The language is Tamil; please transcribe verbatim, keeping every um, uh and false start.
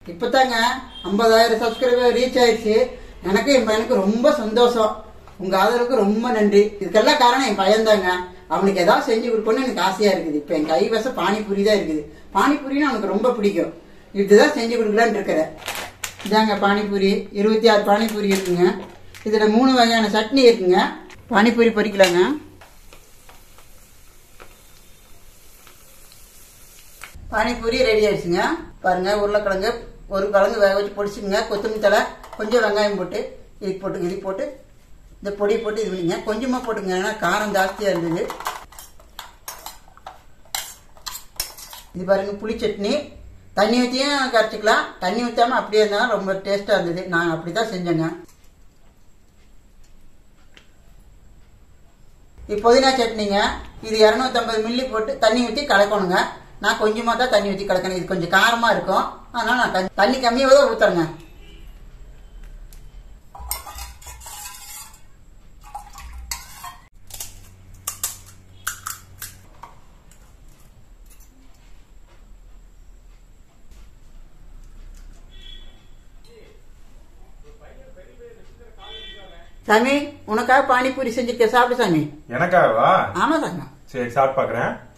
இப்பதாங்க ஐம்பதாயிரம் சப்ஸ்கிரைபர் ரீச் ஆயிடுச்சு. எனக்கு என் பையனுக்கு ரொம்ப சந்தோஷம். உங்க ஆதரவுக்கு ரொம்ப நன்றி. இதுக்கெல்லாம் காரணம் என் பையன் தாங்க. அவனுக்கு ஏதாவது செஞ்சு கொடுக்கணும்னு எனக்கு ஆசையா இருக்குது. இப்ப என் கைவச பானிபூரி தான் இருக்குது. பானிபூரின்னு அவனுக்கு ரொம்ப பிடிக்கும். இதுதான் செஞ்சு கொடுக்கலான்னு இருக்கிறேன். இதாங்க பானிபூரி. இருபத்தி ஆறு பானிபூரி இருக்குங்க. இதுல மூணு வகையான சட்னி இருக்குங்க. பானிபூரி பொரிக்கலாங்க. பானிபூரி ரெடி ஆயிடுச்சுங்க. பாருங்க, உருளைக்கிழங்கு ஒரு கிழங்கு வேக வச்சு பொடிச்சுங்க. கொத்தமல்லி தழை, கொஞ்சம் வெங்காயம் போட்டு இது போட்டு இது போட்டு இந்த பொடி போட்டு இது பண்ணிங்க. கொஞ்சமா போட்டுங்க, ஏன்னா காரம் ஜாஸ்தியா இருந்தது. இது பாருங்க புளி சட்னி. தண்ணி ஊற்றியும் கரைச்சிக்கலாம், தண்ணி ஊற்றாம அப்படியே இருந்தாலும் ரொம்ப டேஸ்டா இருந்தது. நான் அப்படிதான் செஞ்சேங்க. இது புதினா சட்னிங்க. இது இருநூத்தி ஐம்பது மில்லி போட்டு தண்ணி ஊற்றி கலக்கணுங்க. நான் கொஞ்சமா தான் தண்ணி ஊற்றி கலக்கணும். இது கொஞ்சம் காரமா இருக்கும், அதனால நான் தண்ணி கம்மியாக தான் ஊத்துறேங்க. சாமி, உனக்காக பானிபூரி செஞ்சிருக்க, சாப்பிடு சாமி. எனக்காகவா? ஆமா சாமி. சரி, சாப்பிட்டு பாக்குறேன்.